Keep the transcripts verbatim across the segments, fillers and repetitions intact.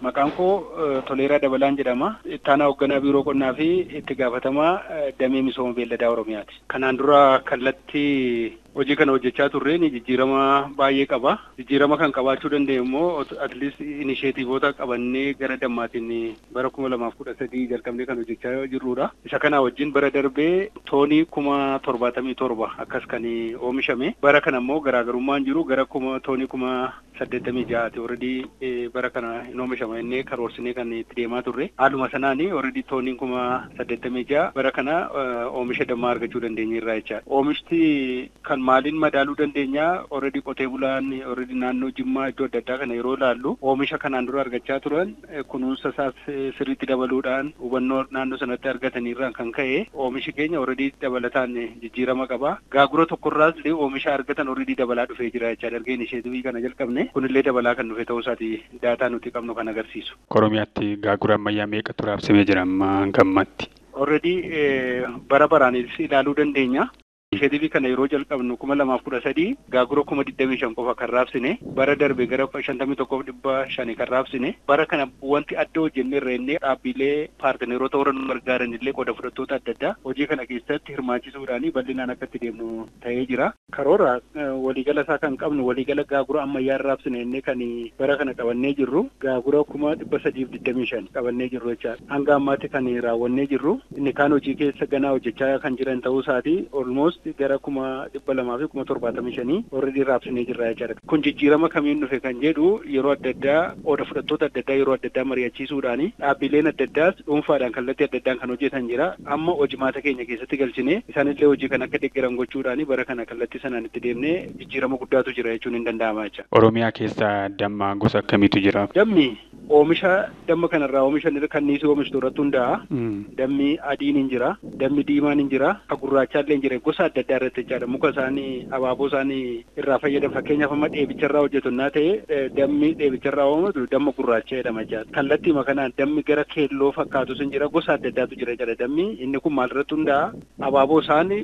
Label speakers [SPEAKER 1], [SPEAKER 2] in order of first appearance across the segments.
[SPEAKER 1] Maqaan koo Toleeraa Dabalaan jedhama. Ittaanaa hoogganaa biiroo qonnaa fi itti gaafatamaa damee misooma beelladaa Oromiyaati. Kanaan dura kallattii hojii kana hojjechaa turreen jijjiirama baay'ee qaba. Jijjiirama kan qabaachuu dandeenyu immoo at least inisheetiivoota qabannee gara dammaatiin bara kuma lamaaf kudha sadii jalqabnee kan hojjechaa jirrudha. Isa kana wajjin bara darbee toonii kuma torbaatamii torba akkas kan oomishame. Bara kana immoo garaagarummaan jiru gara kuma toonii kuma saddeettamii ja'aati. Already bara kana hin oomishama innee karoorsinee kan itti deemaa turre. Haaluma sanaan already tooniin kuma saddeettamii ja'a bara kana oomisha dammaa argachuu dandeenyeerra jechaadha. Oomishti kan maaliin madaaluu dandeenya already qotee bulaan already naannoo Jimmaa iddoo adda addaa kana yeroo laallu oomisha kanaan dura argachaa turan kunuunsa isaas sirriitti dabaluudhaan hubannoo naannoo sanatti argataniirraan kan ka'e oomishi keenya already dabalataan jijjiirama qaba. Gaagura tokkorraas illee oomisha argatan already dabalaa dhufee jira jechaadha. Ergeen isheetii kana jalqabne kunillee dabalaa kan dhufe ta'uu isaati daataa nuti qabnu kan agarsiisu.
[SPEAKER 2] Oromiyaatti gaagura ammayyaa meeqa raabsamee jira amma gammatti?
[SPEAKER 1] Already bara baraanis ilaaluu dandeenya. Isheetii kana yeroo jalqabnu kuma lamaaf kudha sadii gaagura kuma digdamii shan qofa kan raabsine bara darbe gara shantamii tokkoof dhibba shanii kan raabsine bara kana wanti adda hojjennee irreennee dhaabbilee paartineerota warra nu gargaaran illee qooda fudhattoota adda addaa hojii kana keessatti hirmaachisuudhaan bal'inaan akka itti deemnu ta'ee jira. Karoora waliigala isaa kan qabnu waliigala gaagura ammayyaa raabsine innee kan bara kana qabannee jirru gaagura kuma dhibba sadiif digdamii shan qabannee jirru jechaadha. Hanga ammaatti kan raawwannee jirru inni kaan hojii keessa ganaa hojjechaa kan jiran ta'uu isaati almost gara kuma dhibba lamaa fi kuma torbaatamii shanii already raabsinee jirra jechaadha. Kun jijjiirama kamiin dhufe kan jedhu yeroo adda addaa qooda fudhattoota adda addaa yeroo adda addaa mari'achiisuudhaan dhaabbileen adda addaas dhuunfaadhaan kallattii adda addaan kan hojjetan jira. Amma hojimaata keenya keessatti galchine isaanillee hojii kan akka deeggaran gochuudhaan bara kana kallattii sanaan itti deemnee jijjiirama guddaatu jira jechuun hin danda'ama jecha.
[SPEAKER 2] Oromiyaa keessa damma gosa akkamiitu jira?
[SPEAKER 1] Dammi oomisha damma kanarraa oomishan kanniisii oomishtu irratti hundaa'a. Dammi adiin hin jira, dammi diimaan hin jira, gurraachaallee hin jira. Gosa adda addaa irratti jechaadha. Muka isaanii abaaboo isaanii irraa fayyadamu. Fakkeenyaaf amma dheebicharraa hojjetu naa ta'e dammi dheebicharraa oomatu damma gurraacha jedhama jechaadha. Kallattiima kanaan dammi gara keelloo fakkaatus hin jira. Gosa adda addaatu jira jechaadha dammi. Inni kun maalirratti hundaa'a? Abaaboo isaanii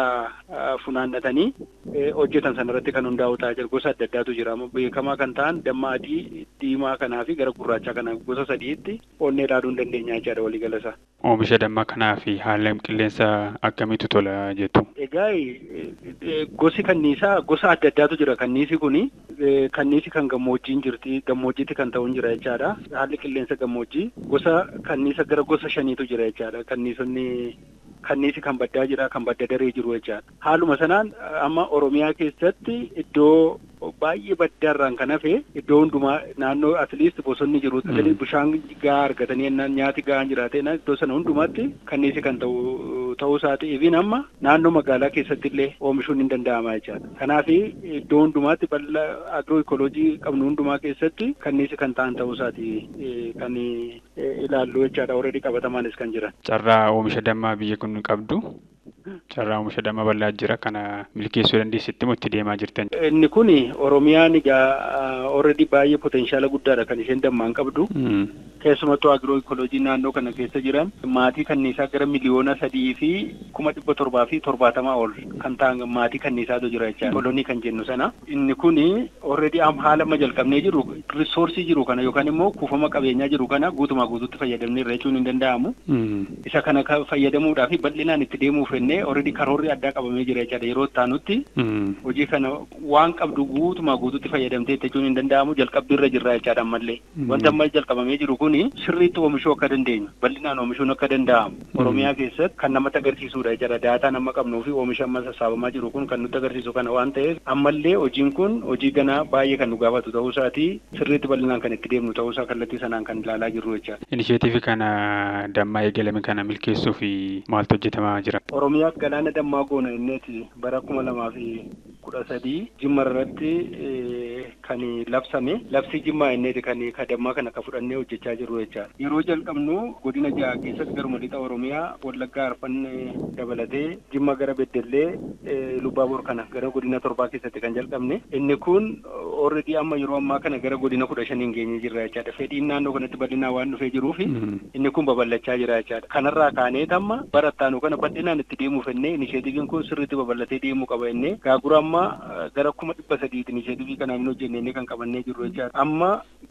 [SPEAKER 1] irraa funaannatanii hojjetan sanarratti kan hundaa'u ta'a jira. Gosa adda addaatu jira. Beekamaa kan ta'an damma adii, diimaa kanaa fi gara gurraachaa kana gosa sadiitti onnee ilaaluu hin dandeenya jechaadha waliigala isaa.
[SPEAKER 2] Oomisha dammaa kanaa fi haala qilleensa akkamiitu tola jettu?
[SPEAKER 1] Egaa gosi kanniisaa gosa adda addaatu jira. Kanniisi kuni kanniisi kan gammoojjiin jirti, gammoojjiitti kan ta'uun jira jechaadha. Haalli qilleensa gammoojjii gosa kanniisa gara gosa shaniitu jira jechaadha. Kanniisonni kanniisi kan baddaa jira, kan badda daree jiru jechaadha. Haaluma sanaan amma Oromiyaa keessatti iddoo baay'ee baddaarraan kan hafe iddoo hundumaa naannoo atleast bosonni jiru bishaan gahaa argatanii nyaati gahaan jiraate iddoo sana hundumaatti kanniisi kan ta'u ta'uu isaati. Even amma naannoo magaalaa keessatti illee oomishuun hin danda'ama jechaadha. Kanaaf iddoo hundumaatti bal'aa agiroo iikooloojii qabnu hundumaa keessatti kanniisi kan ta'an ta'uu isaati kan ilaallu jechaadha. Already qabatamaanis kan jiran.
[SPEAKER 2] Carraa oomisha dammaa biyya kun qabdu. Carraa oomisha damma bal'aa jira kana milkeessuu dandeessitti moo itti deemaa jirtan?
[SPEAKER 1] Inni kun Oromiyaan egaa already baay'ee potenshaala guddaadha kan isheen dammaan qabdu. Keessumattuu agiroo iikooloojii naannoo kana keessa jiran maatii kanniisaa gara miliyoona sadii fi kuma dhibba torbaa fi torbaatamaa ol kan ta'an maatii kanniisaatu jira jechaadha. Kolonii kan jennu sana. Inni kun already haala amma jalqabnee jiru risoorsii jiru kana yookaan immoo kuufama qabeenyaa jiru kana guutumaa guutuutti fayyadamneerra jechuun hin danda'amu. Isa kana fayyadamuudhaaf bal'inaan itti deemuuf jennee already karoorri addaa qabamee jira jechaadha. Yeroo taanutti hojii kana waan qabdu guutumaa guutuutti fayyadamtee jechuun hin danda'amu jalqabbiirra jirra jechaadha ammallee. Wanta amma jalqabamee jiru kun sirriitti oomishuu akka dandeenyu bal'inaan oomishuun akka danda'amu Oromiyaa keessatti kan namatti agarsiisudha jechaadha. Daataa nama qabnuu fi oomisha amma sassaabamaa jiru kun kan nutti agarsiisu kana waan ta'eef ammallee hojiin kun hojii ganaa baay'ee kan nu gaafatu ta'uu isaati sirriitti bal'inaan kan itti deemnu ta'uu isaa kallattii sanaan kan ilaalaa jirru jechaadha.
[SPEAKER 2] Inisheetiivii kana dammaa eegalame kana milkeessuu fi maaltu hojjetamaa jira?
[SPEAKER 1] Oromiyaa galaana dammaa goona inneeti bara kuma lamaa fi kudha sadii Jimma irratti kan labsame labsii Jimmaa inneeti kan dammaa kana akka fudhannee hojjechaa jirru jechaadha. Yeroo jalqabnu godina ja'a keessatti garuma lixa Oromiyaa Wallaggaa Arfannee dabalatee Jimma gara Beddellee Lubbaabor kana gara godina torbaa keessatti kan jalqabne inni kun already amma yeroo ammaa kana gara godina kudha shaniin geenye jirra jechaadha. Fedhiin naannoo kanatti bal'inaan waan dhufee jiruuf inni kun babal'achaa jira jechaadha. Kanarraa kaanee amma barattaanu kana bal'inaan itti deemuuf ennee inisheetiiviin kun sirriitti babal'atee deemuu qaba ennee gaagura amma gara kuma dhibba sadiitti inisheetiivii kanaan hin hojjenne kan qabannee jirru jechaadha. Amma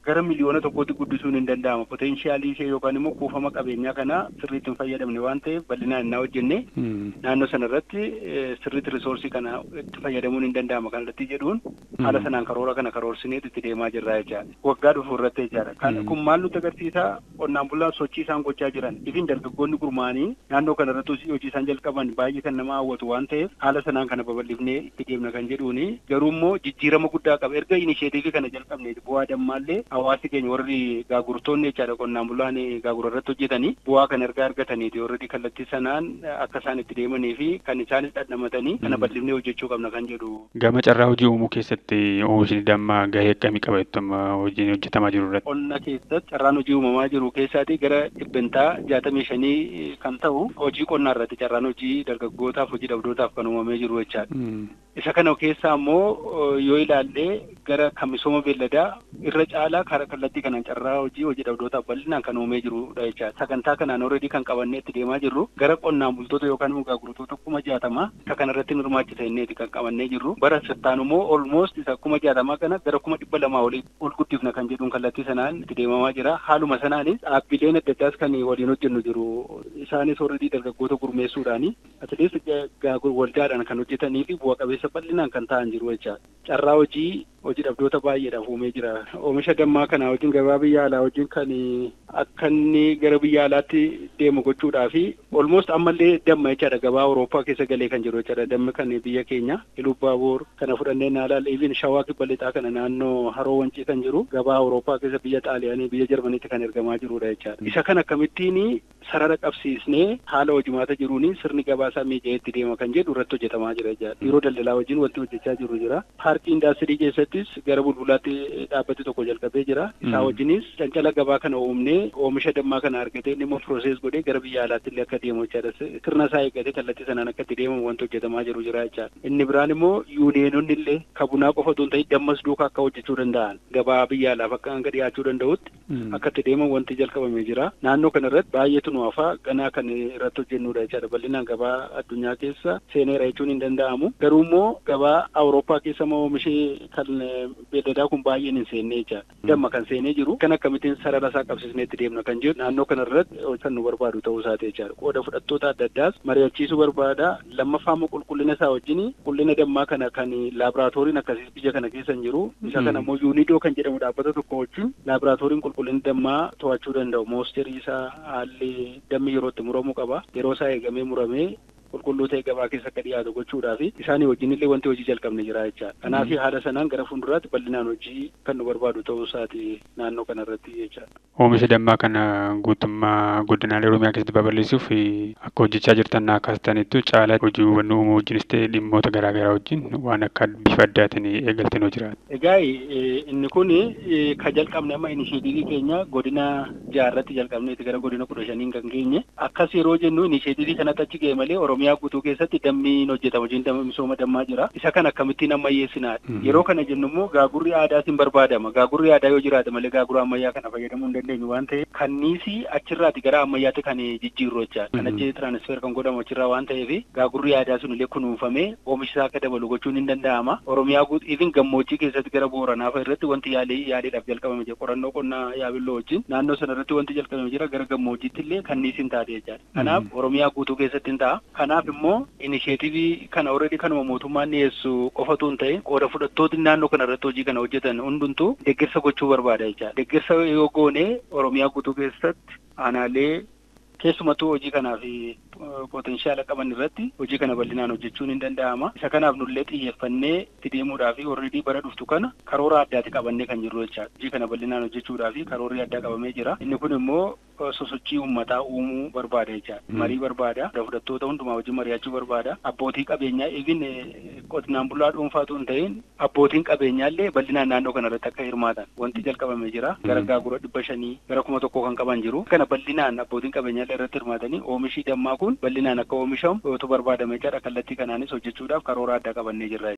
[SPEAKER 1] gara miliyoona tokkootti guddisuun hin danda'ama. Poteenshiyaalii ishee yookaan immoo kuufama qabeenyaa kana sirriitti hin fayyadamne waan ta'eef bal'inaan innaa hojjenne naannoo sanarratti sirriitti risoorsii kana itti fayyadamuun hin danda'ama kanarratti jedhuun haala sanaan karoora kana karoorsineet itti deemaa jirraa jechaadha. Waggaa dhufu irratti jechaadha. Kan kun maal nutti agarsiisa qonnaan bulaan sochii isaan gochaa jiran ifin dargaggoonni gurmaa'anii naannoo kanarratti hojii isaan jalqaban baay'ee kan nama hawwatu waan ta'eef haala sanaan kana babal'ifnee itti deemna kan jedhuuni garuu immoo jijjiirama guddaa qaba erga inisheetiivii kana jalqabne bu'aa dammaallee hawaasi keenya warri gaagurtoonni jechaadha qonnaan bulaan gaagura irratti hojjetanii bu'aa kan erga argataniiti warri kallattii sanaan akka isaan itti deemanii fi kan isaanis dhandhamatanii kana bal'ifnee hojjechuu qabna kan jedhu.
[SPEAKER 2] Gama carraa hojii uumuu keessatti oomishni dammaa gahee akkamii qaba jettama hojiin hojjetamaa jiru irratti?
[SPEAKER 1] Qonna keessatti carraan hojii uumamaa jiru keessaatii gara dhibbantaa jaatamii shanii kan ta'u hojii qonnaa irratti carraan hojii dargaggootaaf hojii dhabdootaaf kan uumamee jiru jechaadha. Isa kana keessaa immoo yoo ilaalle gara kan misooma beelladaa irra caalaa karaa kallattii kanaan carraa hojii hojii dhabdootaaf bal'inaan kan uumee jirudha jechaadha. Sagantaa kanaan already kan qabannee itti deemaa jirru gara qonnaan bultoota yookaan immoo gaagurtoota kuma jaatamaa isa kanarratti hirmaachisa inneeti kan qabannee jirru. Bara sittaan immoo almost isa kuma jaatamaa kana gara kuma dhibba lamaa olii ol guddifna kan jedhuun kallattii sanaan itti deemamaa jira. Haaluma sanaanis dhaabbileen adda addaas kan waliin hojjennu jiru. Isaanis already dargaggoota gurmeessuudhaani atilees gaagur waldaadhaan kan hojjetanii fi bu'a qabeessa bal'inaan kan ta'an jiru jechaadha. Carraa hojii hojii dhabdoota baay'eedhaaf uumee jira. Oomisha dammaa kana wajjin gabaa biyya alaa wajjin kan akka inni gara biyya alaatti deemu gochuudhaa fi almost ammallee damma jechaadha gabaa Awurooppaa keessa galee kan jiru jechaadha. Dammi kan biyya keenya Ilubaaboor kana fudhannee naalaal even shawaa kibba lixaa kana naannoo haroo wancii kan jiru gabaa Awurooppaa keessa biyya Xaaliyaanii biyya Jarmaniitti kan ergamaa jirudha jechaadha. Isa kana akkamittiin sarara qabsiisnee haala hojimaata jiruuni sirni gabaasaa miijeetti deema kan jedhu irratti hojjetamaa jira jechaadha. Biiroo daldalaa wajjin wanti hojjechaa jiru jira. Paarkii indaastirii keessattis gara bulbulaatti dhaabbati tokko jalqabee jira. Isaa wajjinis cancala gabaa kana uumnee oomisha dammaa kana argatee inni immoo pirooses godhee gara biyya alaatti illee akka deemu jechaadha. Sirna isaa eeggatee kallattii sanaan akka itti deemamu wanti hojjetamaa jiru jira jechaadha. Inni biraan immoo yuuneenonni illee kabunaa qofa otoo hin ta'in dammas duukaa akka hojjechuu danda'an gabaa biyya alaaf akka hanga dhiyaachuu danda'utti akka itti deemamu wanti jalqabamee jira. Naannoo kana irratti baay'eetu nu hafaa ganaa kan irratti hojjennudha jechaadha. Bal'inaan gabaa addunyaa keessa seeneera jechuun hin danda'amu. Garuu immoo gabaa Awurooppaa keessa immoo oomishee kan beelladaa kun baay'een hin seennee jechaadha. Damma kan seenee jiru kan akkamittiin sarara isaa qabsiisnee itti deemna kan jedhu naannoo kana irratti kan nu barbaadu ta'uu isaati jechaadha. Qooda fudhattoota adda addaas mari'achiisuu barbaada. Lammaffaa immoo qulqullina isaa wajjin qulqullina dammaa kana kan laaboraatooriin akkasii biyya kana keessa hin jiru. Isa kana immoo yuunidoo kan jedhamu dhaabbata tokko wajjin laaboraatooriin qulqullina dammaa to'achuu danda'u. Moosterii isaa haalli dammi yeroo itti muramuu qaba. Yeroo isaa eegamee muramee qulqulluu ta'e gabaa keessa akka dhiyaatu gochuudhaa fi isaanii wajjin illee wanti hojii jalqabne jira jechaadha. Kanaaf haala sanaan gara fuulduraatti bal'inaan hojii kan nu barbaadu ta'uu isaati naannoo kanarratti jechaadha.
[SPEAKER 2] Oomisha dammaa kana guutummaa godinaalee Oromiyaa keessatti babal'isuuf akka hojjechaa jirtan akkasitanitti caalaa hojii hubannoo uumuu wajjinis ta'e dhimmoota garaagaraa wajjin waan akka bifa addaatiin eegalteen hoo jiraata.
[SPEAKER 1] Egaa inni kun ka jalqabne amma inisheetiivii keenya godina jaarratti jalqabneeti gara godina kudha shaniin kan geenye akkas yeroo jennu inisheetiivii kanatti achi ga'e malee Oromiyaa guutuu keessatti dammiin hojjetama hojiin damma misooma dammaa jira. Isa kana akkamittiin ammayyeessinaadha. Yeroo kana jennu immoo gaagurri aadaatiin barbaadama. Gaagurri aadaa yoo jiraate malee gaagura ammayyaa kana fayyadamuu hin dandeenyu waan ta'eef kanniisi achirraati gara ammayyaatti kan jijjiirru jechaadha. Kan achi tiraansfer kan godhamu achirraa waan ta'eef gaagurri aadaa sun illee kunuunfamee oomisha akka dabalu gochuun hin danda'ama. Oromiyaa guutuu even gammoojjii keessatti gara Booranaa fa'a irratti wanti yaalii yaaliidhaaf jalqabame jira. Qorannoo qonnaa yaabilloo wajjin naannoo sana irratti wanti jalqabame jira gara gammoojjiitti illee kanniisi hin taate jechaadha. Kanaaf Oromiyaa guutuu keessatti hin ta'a. Kanaaf immoo inisheetiivii kana already kanuma mootummaan dhiyeessu qofatu hin ta'in qooda fudhattooti naannoo kana irratti hojii kana hojjetan hundumtuu deeggarsa gochuu barbaada jechaadha. Deeggarsa yoo goone Oromiyaa guutuu keessatti aanaalee keessumattuu hojii kanaaf potenshaala qaban irratti hojii kana bal'inaan hojjechuun hin danda'ama. Isa kanaaf nullee xiyyeeffannee itti deemuudhaaf already bara dhuftu kana karoora addaati qabannee kan jirru jechaadha. Hojii kana bal'inaan hojjechuudhaaf karoorri addaa qabamee jira. Inni kun immoo sosochii uummataa uumuu barbaada jechaadha. Marii barbaada. Fudhattoota hundumaa wajjin mari'achuu barbaada. Abbootii qabeenyaa even qonnaan bulaa dhuunfaatu hin ta'in abbootiin qabeenyaa illee bal'inaan naannoo kana irratti akka hirmaatan wanti jalqabamee jira. Gara gaagura dhibba shanii gara kuma tokkoo kan qaban jiru. Kana bal'inaan abbootiin qabeenyaa irratti hirmaatanii oomishii dammaa kun bal'inaan akka oomishamu yoo barbaadame jechaadha. Kallattii kanaanis hojjechuudhaaf karoora addaa qabannee jirra.